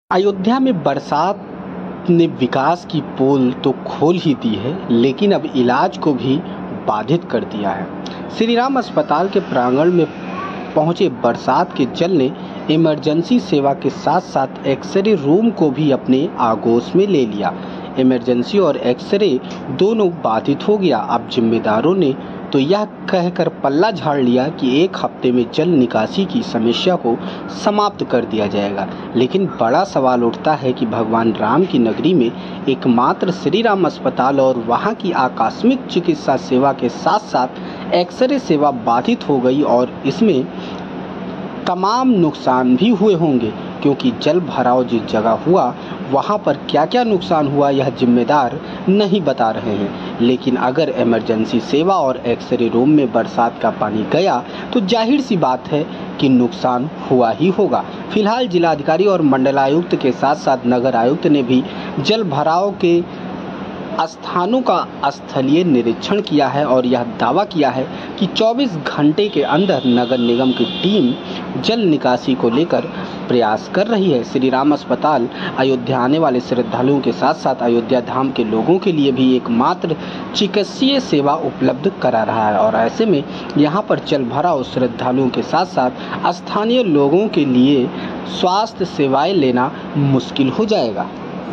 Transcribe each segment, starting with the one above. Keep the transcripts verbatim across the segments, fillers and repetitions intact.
अयोध्या में बरसात ने विकास की पोल तो खोल ही दी है, लेकिन अब इलाज को भी बाधित कर दिया है। श्री राम अस्पताल के प्रांगण में पहुंचे बरसात के जल ने इमरजेंसी सेवा के साथ साथ एक्सरे रूम को भी अपने आगोश में ले लिया। इमरजेंसी और एक्सरे दोनों बाधित हो गया। अब जिम्मेदारों ने तो यह कहकर पल्ला झाड़ लिया कि एक हफ्ते में जल निकासी की समस्या को समाप्त कर दिया जाएगा। लेकिन बड़ा सवाल उठता है कि भगवान राम की नगरी में एकमात्र श्री राम अस्पताल और वहां की आकस्मिक चिकित्सा सेवा के साथ साथ एक्सरे सेवा बाधित हो गई और इसमें तमाम नुकसान भी हुए होंगे, क्योंकि जल भराव जिस जगह हुआ वहां पर क्या क्या नुकसान हुआ यह जिम्मेदार नहीं बता रहे हैं। लेकिन अगर इमरजेंसी सेवा और एक्सरे रूम में बरसात का पानी गया तो जाहिर सी बात है कि नुकसान हुआ ही होगा। फिलहाल जिलाधिकारी और मंडलायुक्त के साथ साथ नगर आयुक्त ने भी जल भराव के स्थानों का स्थलीय निरीक्षण किया है और यह दावा किया है कि चौबीस घंटे के अंदर नगर निगम की टीम जल निकासी को लेकर प्रयास कर रही है। श्री राम अस्पताल अयोध्या आने वाले श्रद्धालुओं के साथ साथ अयोध्या धाम के लोगों के लिए भी एकमात्र चिकित्सीय सेवा उपलब्ध करा रहा है और ऐसे में यहाँ पर जल भराव श्रद्धालुओं के साथ साथ स्थानीय लोगों के लिए स्वास्थ्य सेवाएं लेना मुश्किल हो जाएगा।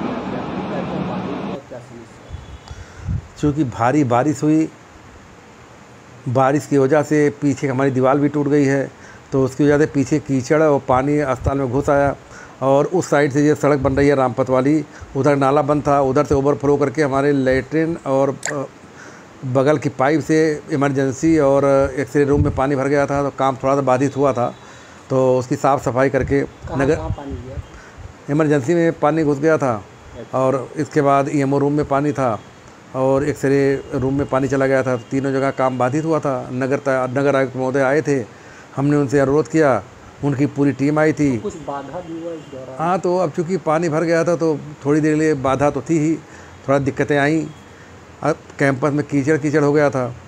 चूँकि भारी बारिश हुई, बारिश की वजह से पीछे हमारी दीवार भी टूट गई है, तो उसकी वजह से पीछे कीचड़ और पानी अस्पताल में घुस आया। और उस साइड से ये सड़क बन रही है रामपत वाली, उधर नाला बंद था, उधर से ओवरफ्लो करके हमारे लेटरिन और बगल की पाइप से इमरजेंसी और एक्सरे रूम में पानी भर गया था। तो काम थोड़ा सा बाधित हुआ था, तो उसकी साफ़ सफाई करके नगर इमरजेंसी में पानी घुस गया था और इसके बाद ई एम ओ रूम में पानी था और एक्सरे रूम में पानी चला गया था। तीनों जगह काम बाधित हुआ था। नगर नगर आयुक्त महोदय आए थे, हमने उनसे अनुरोध किया, उनकी पूरी टीम आई थी। कुछ बाधा भी हुआ इस दौरान? हाँ, तो अब चूँकि पानी भर गया था तो थोड़ी देर लिए बाधा तो थी ही, थोड़ा दिक्कतें आईं। अब कैंपस में कीचड़ कीचड़ हो गया था।